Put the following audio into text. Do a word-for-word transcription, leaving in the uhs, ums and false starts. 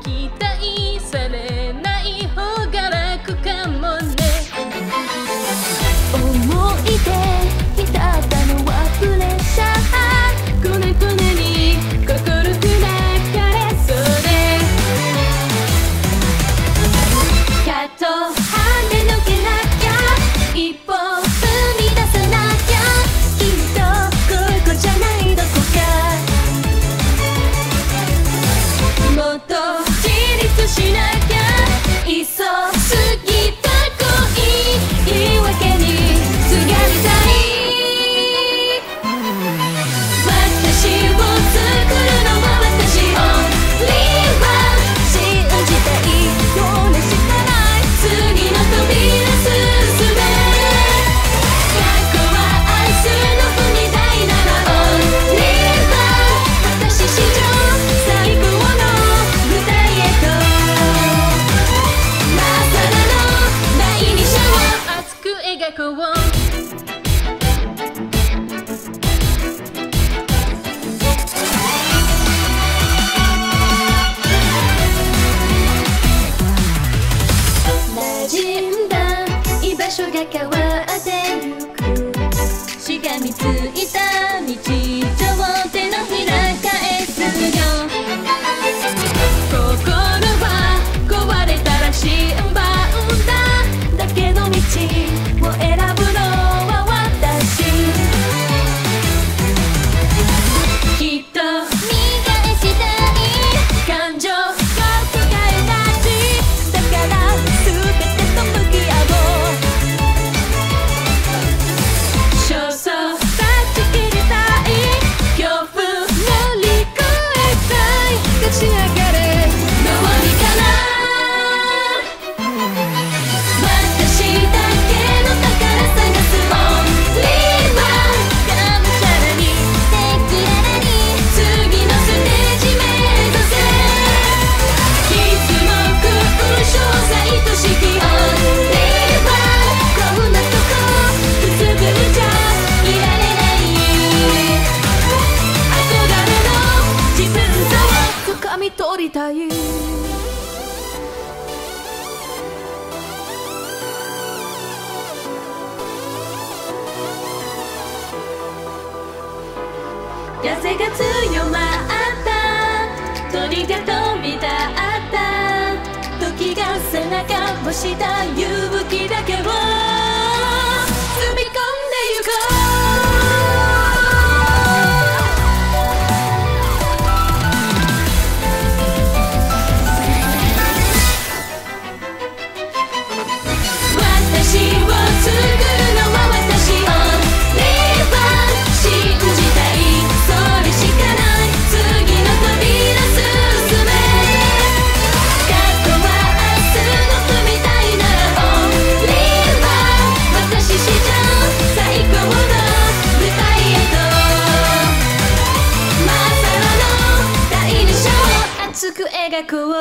期待されない方が楽かもね。思い出浸ったのはプレッシャー、くねくねに心砕かれそうで、やっと跳ねのけなきゃ、一歩踏み出さなきゃ、きっとここじゃないどこか、もっと自立しなきゃ、いっそ過ぎた恋言い訳にすがりたい。私を作るのは私 Only One、 信じたいようなしかない、次の扉進め、過去は明日の踏み台なら Only One、 私史上最高の舞台へと、まさらの第二章を熱く描こう。馴染んだ居場所が変わってゆく、しがみついた日常手のひら返すよ。心は壊れたらシンバウンダだけの道を選ぶのは私、きっと見返したい感情が深いなし、だから全てと向き合おう。焦燥断ち切りたい恐怖乗り越えたい、立ち上がれどうにかな、私だけの宝探す Only One、 がむしゃらに赤裸々に次のステージ目指せ、傷も勲章さ愛しき Only One、 こんなとこくすぶっちゃいられない、憧れの自分像を掴み取りたい。風が強まった鳥が飛び立った時が背中をした勇気だけを積み込んでゆこう、私を作るのは私 Only One、 信じたいそれしかない、次の扉進め、過去は明日の踏み台なら Only One、 私史上最高の舞台へと、まさらの第二章を熱く描こう。